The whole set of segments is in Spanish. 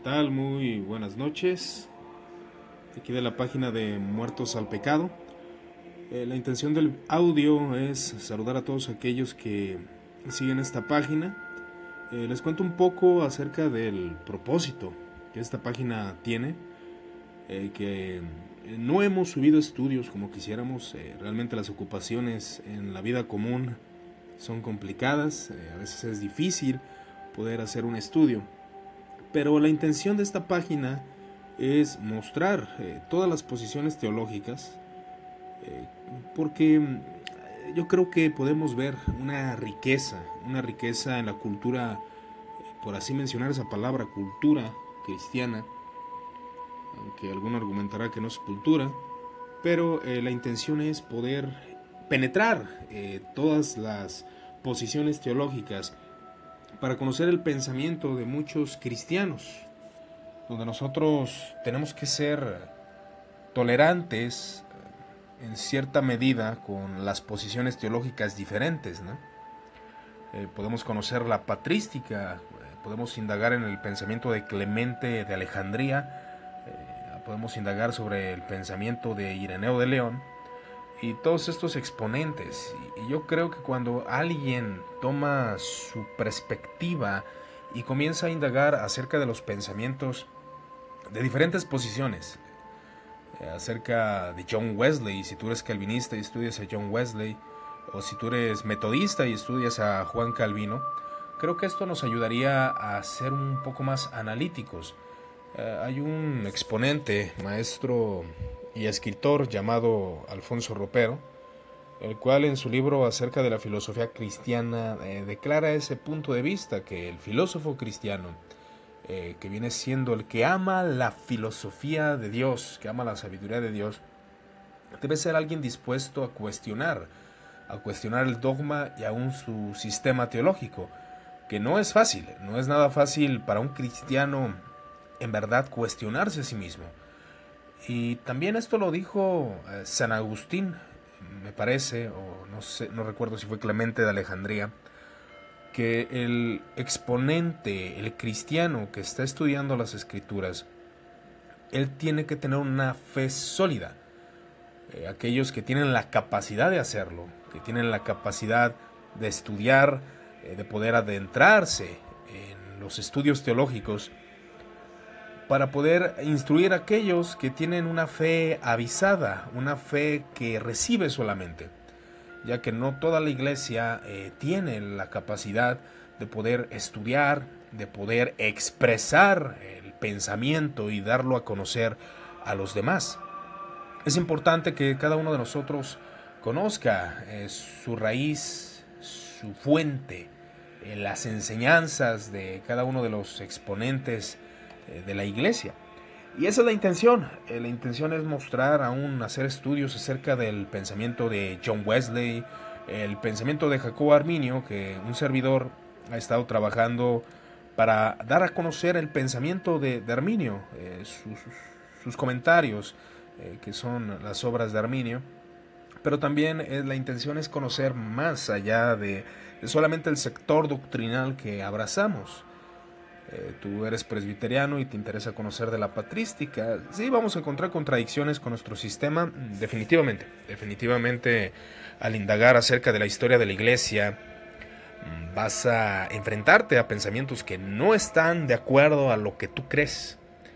tal? Muy buenas noches. Aquí de la página de Muertos al Pecado. La intención del audio es saludar a todos aquellos que siguen esta página. Les cuento un poco acerca del propósito que esta página tiene. Que no hemos subido estudios como quisiéramos. Realmente las ocupaciones en la vida común son complicadas. A veces es difícil poder hacer un estudio. Pero la intención de esta página es mostrar todas las posiciones teológicas, porque yo creo que podemos ver una riqueza en la cultura, por así mencionar esa palabra, cultura cristiana, aunque alguno argumentará que no es cultura, pero la intención es poder penetrar todas las posiciones teológicas para conocer el pensamiento de muchos cristianos, donde nosotros tenemos que ser tolerantes en cierta medida con las posiciones teológicas diferentes, ¿no? Podemos conocer la patrística, podemos indagar en el pensamiento de Clemente de Alejandría, podemos indagar sobre el pensamiento de Ireneo de León, y todos estos exponentes. Y yo creo que cuando alguien toma su perspectiva y comienza a indagar acerca de los pensamientos de diferentes posiciones, acerca de John Wesley, si tú eres calvinista y estudias a John Wesley, o si tú eres metodista y estudias a Juan Calvino, creo que esto nos ayudaría a ser un poco más analíticos. Hay un exponente, maestro y escritor llamado Alfonso Ropero, el cual en su libro acerca de la filosofía cristiana declara ese punto de vista, que el filósofo cristiano, que viene siendo el que ama la filosofía de Dios, que ama la sabiduría de Dios, debe ser alguien dispuesto a cuestionar el dogma y aún su sistema teológico, que no es fácil, no es nada fácil para un cristiano en verdad cuestionarse a sí mismo. Y también esto lo dijo San Agustín, me parece, o no sé, no recuerdo si fue Clemente de Alejandría, que el exponente, el cristiano que está estudiando las Escrituras, él tiene que tener una fe sólida. Aquellos que tienen la capacidad de hacerlo, que tienen la capacidad de estudiar, de poder adentrarse en los estudios teológicos, para poder instruir a aquellos que tienen una fe avisada, una fe que recibe solamente, ya que no toda la iglesia tiene la capacidad de poder estudiar, de poder expresar el pensamiento y darlo a conocer a los demás. Es importante que cada uno de nosotros conozca su raíz, su fuente, las enseñanzas de cada uno de los exponentes de la iglesia. Y esa es la intención. La intención es mostrar, aún hacer estudios acerca del pensamiento de John Wesley, el pensamiento de Jacobo Arminio, que un servidor ha estado trabajando para dar a conocer el pensamiento de Arminio, sus comentarios, que son las obras de Arminio. Pero también la intención es conocer más allá de solamente el sector doctrinal que abrazamos. Tú eres presbiteriano y te interesa conocer de la patrística. Sí, vamos a encontrar contradicciones con nuestro sistema, definitivamente al indagar acerca de la historia de la iglesia vas a enfrentarte a pensamientos que no están de acuerdo a lo que tú crees.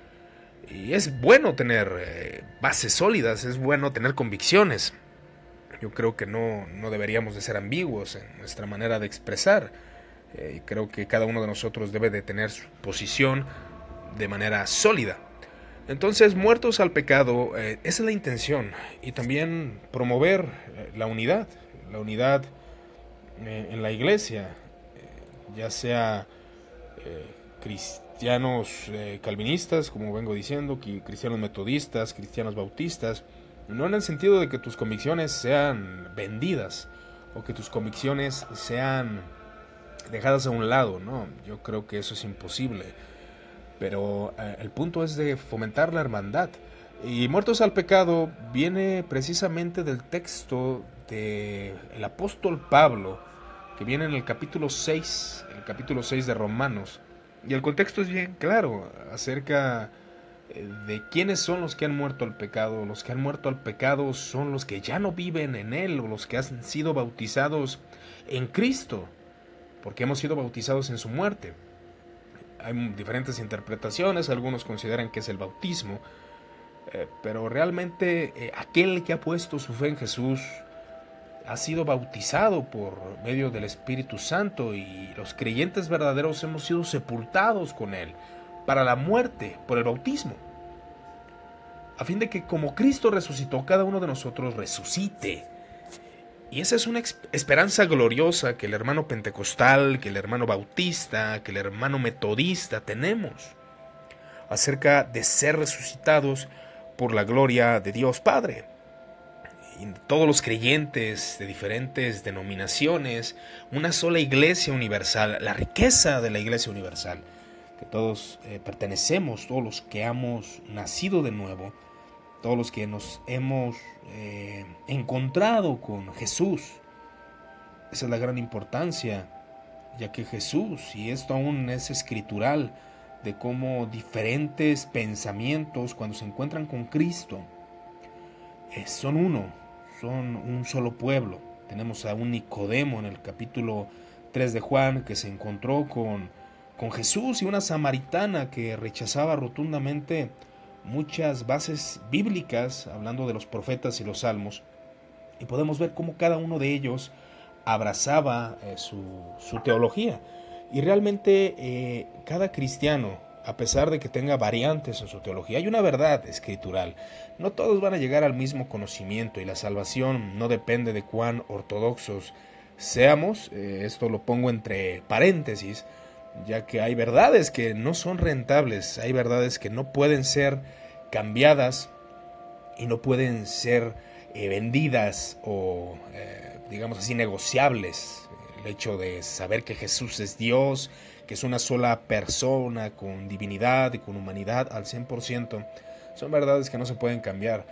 Y es bueno tener bases sólidas, es bueno tener convicciones. Yo creo que no deberíamos de ser ambiguos en nuestra manera de expresar. Creo que cada uno de nosotros debe de tener su posición de manera sólida. Entonces, muertos al pecado, esa es la intención. Y también promover la unidad en la iglesia, ya sea cristianos calvinistas, como vengo diciendo, cristianos metodistas, cristianos bautistas, no en el sentido de que tus convicciones sean vendidas o que tus convicciones sean dejadas a un lado, no, yo creo que eso es imposible, pero el punto es de fomentar la hermandad. Y muertos al pecado viene precisamente del texto del apóstol Pablo, que viene en el capítulo 6 de Romanos, Y el contexto es bien claro acerca de quiénes son los que han muerto al pecado. Los que han muerto al pecado son los que ya no viven en él, o los que han sido bautizados en Cristo, porque hemos sido bautizados en su muerte. Hay diferentes interpretaciones, algunos consideran que es el bautismo, pero realmente aquel que ha puesto su fe en Jesús ha sido bautizado por medio del Espíritu Santo, y los creyentes verdaderos hemos sido sepultados con él para la muerte por el bautismo, a fin de que como Cristo resucitó, cada uno de nosotros resucite. Y esa es una esperanza gloriosa que el hermano pentecostal, que el hermano bautista, que el hermano metodista tenemos acerca de ser resucitados por la gloria de Dios Padre. Y todos los creyentes de diferentes denominaciones, una sola iglesia universal, la riqueza de la iglesia universal, que todos pertenecemos, todos los que hemos nacido de nuevo, todos los que nos hemos encontrado con Jesús. Esa es la gran importancia, ya que Jesús, y esto aún es escritural, de cómo diferentes pensamientos cuando se encuentran con Cristo son uno, son un solo pueblo. Tenemos a un Nicodemo en el capítulo 3 de Juan que se encontró con Jesús, y una samaritana que rechazaba rotundamente muchas bases bíblicas, hablando de los profetas y los salmos, y podemos ver cómo cada uno de ellos abrazaba su teología. Y realmente cada cristiano, a pesar de que tenga variantes en su teología, hay una verdad escritural. No todos van a llegar al mismo conocimiento, y la salvación no depende de cuán ortodoxos seamos. Esto lo pongo entre paréntesis, ya que hay verdades que no son rentables, hay verdades que no pueden ser cambiadas y no pueden ser vendidas o digamos así negociables. El hecho de saber que Jesús es Dios, que es una sola persona con divinidad y con humanidad al 100%, son verdades que no se pueden cambiar.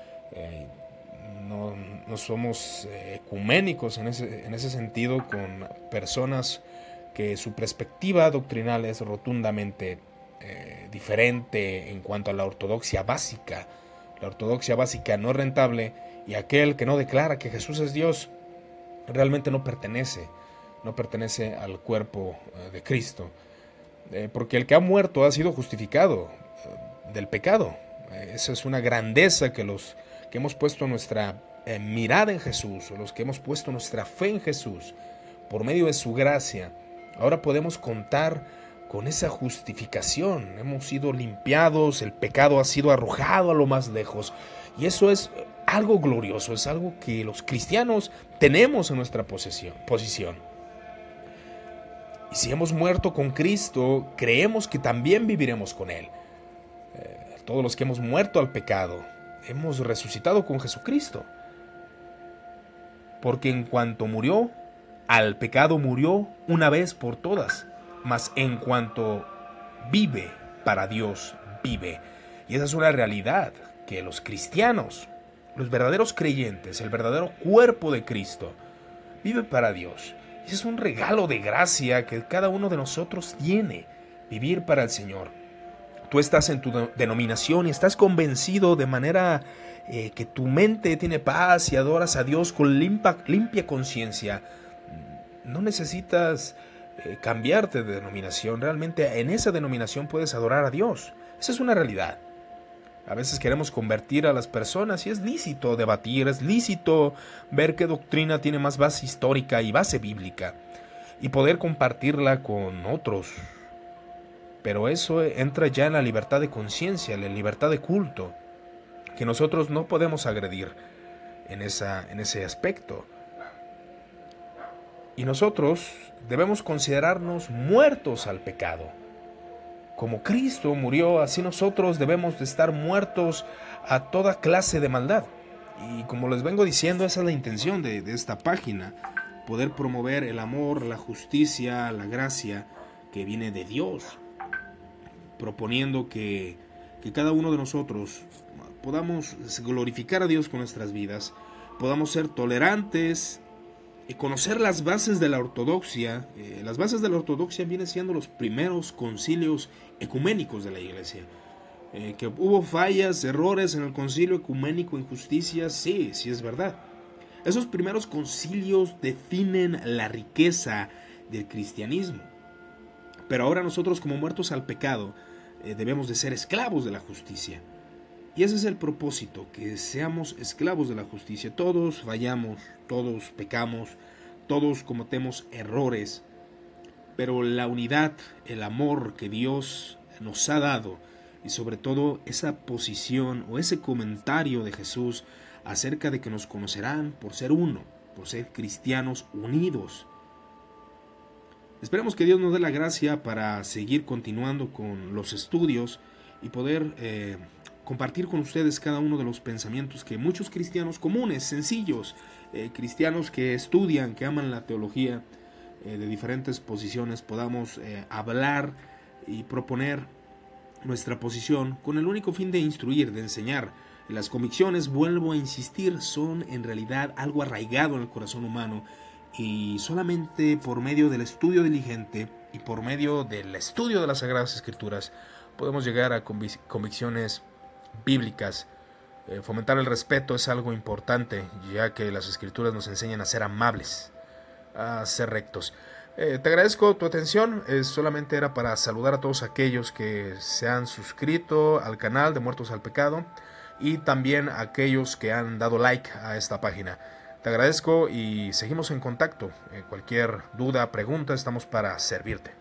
No somos ecuménicos en ese sentido con personas que su perspectiva doctrinal es rotundamente diferente en cuanto a la ortodoxia básica. La ortodoxia básica no es rentable, y aquel que no declara que Jesús es Dios realmente no pertenece al cuerpo de Cristo, porque el que ha muerto ha sido justificado del pecado. Esa es una grandeza que los que hemos puesto nuestra mirada en Jesús, o los que hemos puesto nuestra fe en Jesús por medio de su gracia, ahora podemos contar con esa justificación. Hemos sido limpiados, el pecado ha sido arrojado a lo más lejos, y eso es algo glorioso, es algo que los cristianos tenemos en nuestra posición. Y si hemos muerto con Cristo, creemos que también viviremos con Él. Todos los que hemos muerto al pecado, hemos resucitado con Jesucristo. Porque en cuanto murió, al pecado murió una vez por todas, mas en cuanto vive para Dios, vive. Y esa es una realidad que los cristianos, los verdaderos creyentes, el verdadero cuerpo de Cristo, vive para Dios. Ese es un regalo de gracia que cada uno de nosotros tiene, vivir para el Señor. Tú estás en tu denominación y estás convencido de manera que tu mente tiene paz y adoras a Dios con limpia conciencia. No necesitas cambiarte de denominación. Realmente en esa denominación puedes adorar a Dios. Esa es una realidad. A veces queremos convertir a las personas, y es lícito debatir, es lícito ver qué doctrina tiene más base histórica y base bíblica, y poder compartirla con otros. Pero eso entra ya en la libertad de conciencia, en la libertad de culto, que nosotros no podemos agredir en ese aspecto. Y nosotros debemos considerarnos muertos al pecado. Como Cristo murió, así nosotros debemos de estar muertos a toda clase de maldad. Y como les vengo diciendo, esa es la intención de esta página, poder promover el amor, la justicia, la gracia que viene de Dios, proponiendo que cada uno de nosotros podamos glorificar a Dios con nuestras vidas, podamos ser tolerantes conocer las bases de la ortodoxia. Las bases de la ortodoxia vienen siendo los primeros concilios ecuménicos de la Iglesia. Que hubo fallas, errores en el concilio ecuménico, injusticias, sí es verdad. Esos primeros concilios definen la riqueza del cristianismo. Pero ahora nosotros, como muertos al pecado, debemos de ser esclavos de la justicia. Y ese es el propósito, que seamos esclavos de la justicia. Todos fallamos, todos pecamos, todos cometemos errores, pero la unidad, el amor que Dios nos ha dado, y sobre todo esa posición o ese comentario de Jesús acerca de que nos conocerán por ser uno, por ser cristianos unidos. Esperemos que Dios nos dé la gracia para seguir continuando con los estudios y poder compartir con ustedes cada uno de los pensamientos que muchos cristianos comunes, sencillos, cristianos que estudian, que aman la teología de diferentes posiciones, podamos hablar y proponer nuestra posición con el único fin de instruir, de enseñar. Las convicciones, vuelvo a insistir, son en realidad algo arraigado en el corazón humano, y solamente por medio del estudio diligente y por medio del estudio de las Sagradas Escrituras podemos llegar a convicciones bíblicas. Fomentar el respeto es algo importante, ya que las Escrituras nos enseñan a ser amables, a ser rectos. Te agradezco tu atención. Solamente era para saludar a todos aquellos que se han suscrito al canal de Muertos al Pecado y también a aquellos que han dado like a esta página. Te agradezco y seguimos en contacto. Cualquier duda, pregunta, estamos para servirte.